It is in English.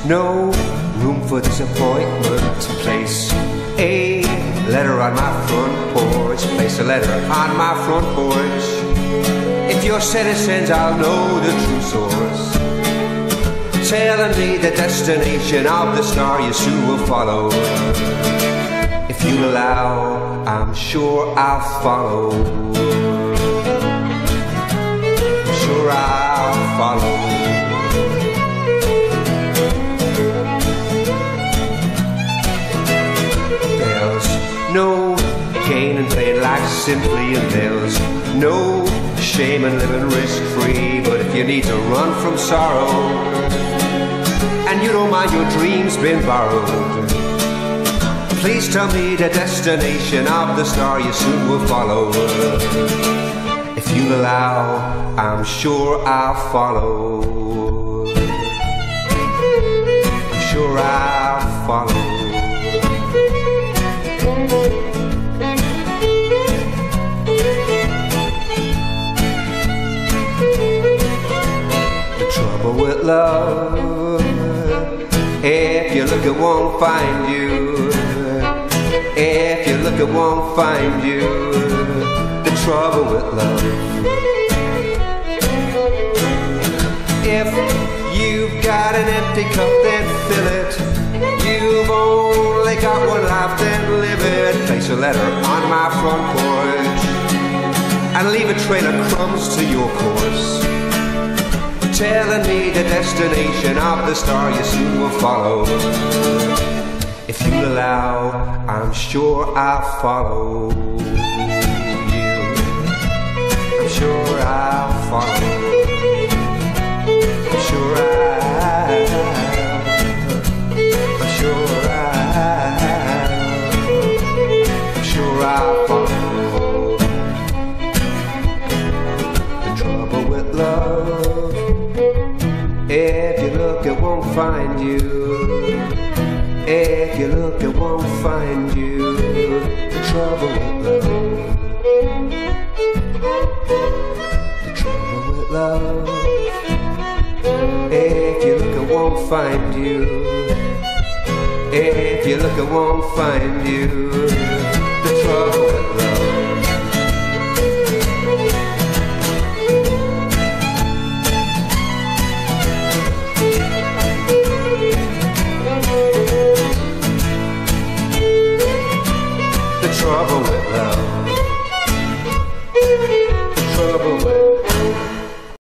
no room for disappointment. Place a letter on my front porch. Place a letter on my front porch. If your citizens, I'll know the true source. Telling me the destination of the star you soon will follow. If you'll allow, I'm sure I'll follow. I'm sure I'll follow. There's no gain in playing life simply, and there's no shame in living risk-free. But if you need to run from sorrow, and you don't mind your dreams being borrowed, please tell me the destination of the star you soon will follow. If you'll allow, I'm sure I'll follow. I'm sure I'll follow. The trouble with love, if you look, it won't find you. If you look, it won't find you. The trouble with love, if you've got an empty cup, then fill it. You've only got one life, then live it. Place a letter on my front porch and leave a trail of crumbs to your course, telling me the destination of the star you soon will follow. If you'll allow, I'm sure I'll follow you. I'm sure I'll follow. I'm sure I'll. I'm sure I'll. I'm sure I'll follow. The trouble with love, if you look, it won't find you. If you look, it won't find you. The trouble with love. The trouble with love. If you look, it won't find you. If you look, it won't find you. The trouble with love. Trouble with love.